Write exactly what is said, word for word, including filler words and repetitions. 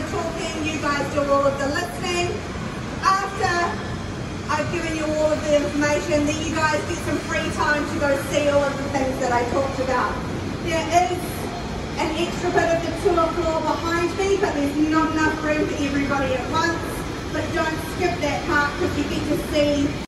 talking, you guys do all of the listening. After I've given you all of the information, then you guys get some free time to go see all of the things that I talked about. There is an extra bit of the tour floor behind me, but there's not enough room for everybody at once. But don't skip that part because you get to see